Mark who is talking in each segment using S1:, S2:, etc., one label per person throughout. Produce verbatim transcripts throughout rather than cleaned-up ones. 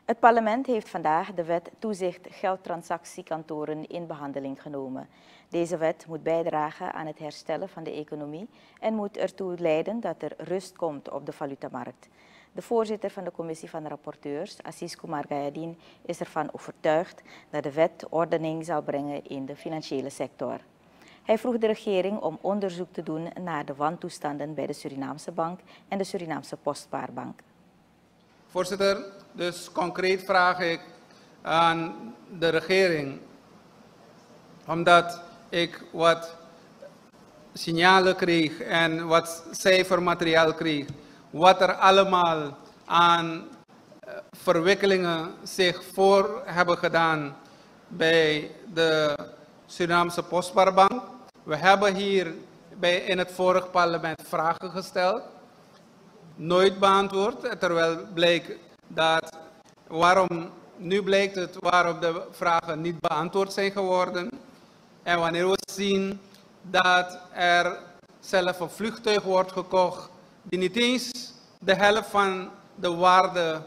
S1: Het parlement heeft vandaag de wet toezicht geldtransactiekantoren in behandeling genomen. Deze wet moet bijdragen aan het herstellen van de economie en moet ertoe leiden dat er rust komt op de valutamarkt. De voorzitter van de commissie van rapporteurs, Aziz Kumar Gayadeen, is ervan overtuigd dat de wet ordening zal brengen in de financiële sector. Hij vroeg de regering om onderzoek te doen naar de wantoestanden bij de Surinaamse Bank en de Surinaamse Postspaarbank.
S2: Voorzitter, dus concreet vraag ik aan de regering, omdat ik wat signalen kreeg en wat cijfermateriaal kreeg, wat er allemaal aan verwikkelingen zich voor hebben gedaan bij de Surinaamse Postspaarbank. We hebben hier bij, in het vorige parlement vragen gesteld, nooit beantwoord, terwijl blijkt dat waarom, nu blijkt het waarom de vragen niet beantwoord zijn geworden. En wanneer we zien dat er zelf een vliegtuig wordt gekocht die niet eens de helft van de waarde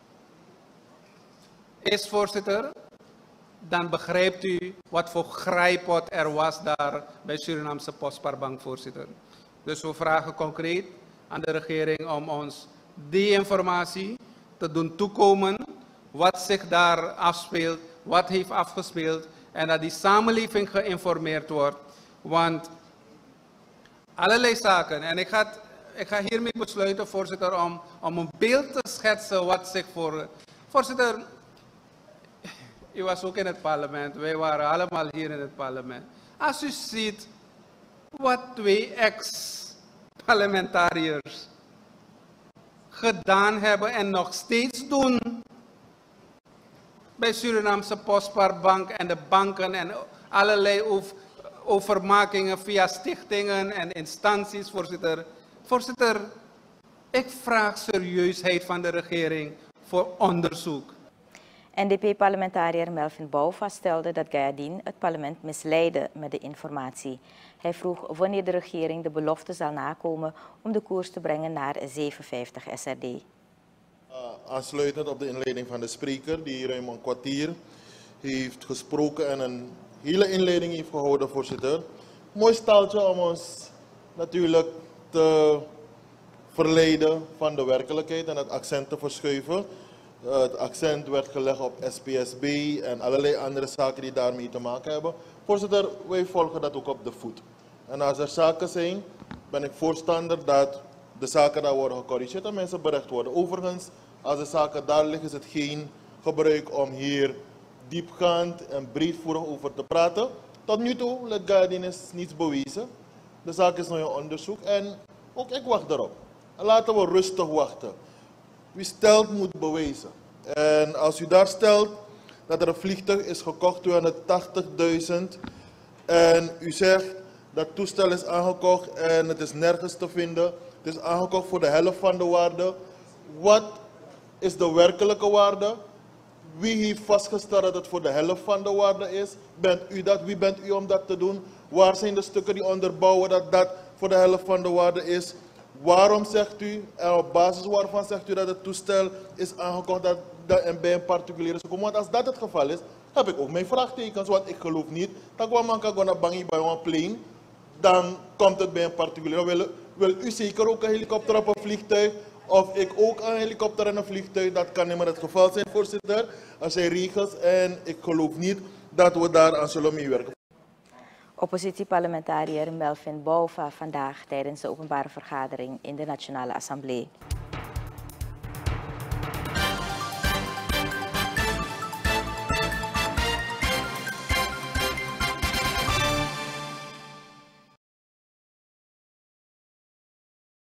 S2: is, voorzitter, dan begrijpt u wat voor grijpot er was daar bij Surinaamse Postspaarbank, voorzitter. Dus we vragen concreet aan de regering om ons die informatie te doen toekomen, wat zich daar afspeelt, wat heeft afgespeeld, en dat die samenleving geïnformeerd wordt. Want allerlei zaken, en ik ga, ik ga hiermee besluiten, voorzitter, om, om een beeld te schetsen wat zich voor... Voorzitter, u was ook in het parlement, wij waren allemaal hier in het parlement. Als u ziet wat twee ex-parlementariërs gedaan hebben en nog steeds doen bij Surinaamse Postspaarbank en de banken en allerlei over, overmakingen via stichtingen en instanties, voorzitter. Voorzitter, ik vraag serieusheid van de regering voor onderzoek.
S1: N D P-parlementariër Melvin Bouva stelde dat Gayadeen het parlement misleidde met de informatie. Hij vroeg wanneer de regering de belofte zal nakomen om de koers te brengen naar zevenenvijftig S R D.
S3: Uh, aansluitend op de inleiding van de spreker, die ruim een kwartier heeft gesproken en een hele inleiding heeft gehouden, voorzitter. Mooi staaltje om ons natuurlijk te verleiden van de werkelijkheid en het accent te verschuiven. Uh, het accent werd gelegd op S P S B en allerlei andere zaken die daarmee te maken hebben. Voorzitter, wij volgen dat ook op de voet. En als er zaken zijn, ben ik voorstander dat de zaken daar worden gecorrigeerd en mensen berecht worden. Overigens, als de zaken daar liggen, is het geen gebruik om hier diepgaand en breedvoerig over te praten. Tot nu toe, let Gayadeen, is niets bewezen. De zaak is nog in onderzoek en ook ik wacht erop. En laten we rustig wachten. Wie stelt moet bewijzen. En als u daar stelt dat er een vliegtuig is gekocht, tweehonderdtachtigduizend, en u zegt dat toestel is aangekocht en het is nergens te vinden, het is aangekocht voor de helft van de waarde. Wat is de werkelijke waarde? Wie heeft vastgesteld dat het voor de helft van de waarde is? Bent u dat? Wie bent u om dat te doen? Waar zijn de stukken die onderbouwen dat dat voor de helft van de waarde is? Waarom zegt u, en op basis waarvan zegt u dat het toestel is aangekocht dat, dat en bij een particulier is gekomen? Want als dat het geval is, heb ik ook mijn vraagtekens, want ik geloof niet dat we man kan gaan bangen bij een plane, dan komt het bij een particulier. Wil, wil u zeker ook een helikopter op een vliegtuig? Of ik ook een helikopter en een vliegtuig? Dat kan niet meer het geval zijn, voorzitter. Er zijn regels en ik geloof niet dat we daar aan zullen meewerken.
S1: Oppositieparlementariër Melvin Bouva vandaag tijdens de openbare vergadering in de Nationale Assemblée.